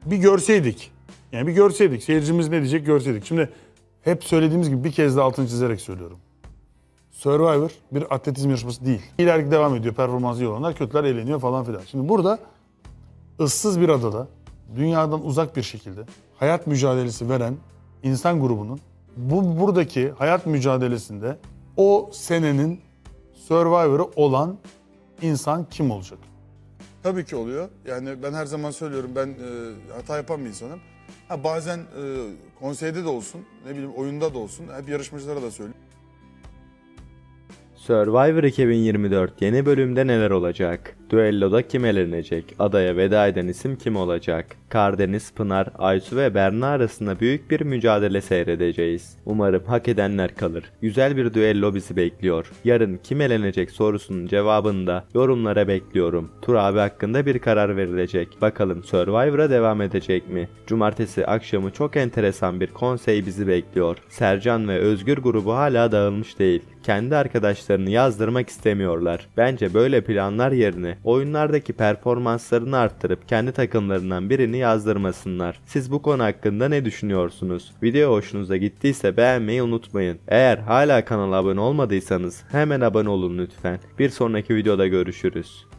bir görseydik. Yani bir görseydik. Seyircimiz ne diyecek görseydik. Şimdi hep söylediğimiz gibi bir kez de altını çizerek söylüyorum. Survivor bir atletizm yarışması değil. İleriki devam ediyor. Performansı iyi olanlar, kötüler eğleniyor falan filan. Şimdi burada ıssız bir adada dünyadan uzak bir şekilde hayat mücadelesi veren insan grubunun buradaki hayat mücadelesinde o senenin Survivor'ı olan insan kim olacak? Tabii ki oluyor. Yani ben her zaman söylüyorum, ben hata yapan bir insanım. Bazen konseyde de olsun, ne bileyim oyunda da olsun, hep yarışmacılara da söylüyorum. Survivor 2024 yeni bölümde neler olacak? Düelloda kim elenecek? Adaya veda eden isim kim olacak? Kardeniz, Pınar, Aysu ve Berna arasında büyük bir mücadele seyredeceğiz. Umarım hak edenler kalır. Güzel bir düello bizi bekliyor. Yarın kim elenecek sorusunun cevabını da yorumlara bekliyorum. Tur abi hakkında bir karar verilecek. Bakalım Survivor'a devam edecek mi? Cumartesi akşamı çok enteresan bir konsey bizi bekliyor. Sercan ve Özgür grubu hala dağılmış değil. Kendi arkadaşlarını yazdırmak istemiyorlar. Bence böyle planlar yerine oyunlardaki performanslarını arttırıp kendi takımlarından birini yazdırmasınlar. Siz bu konu hakkında ne düşünüyorsunuz? Video hoşunuza gittiyse beğenmeyi unutmayın. Eğer hala kanala abone olmadıysanız hemen abone olun lütfen. Bir sonraki videoda görüşürüz.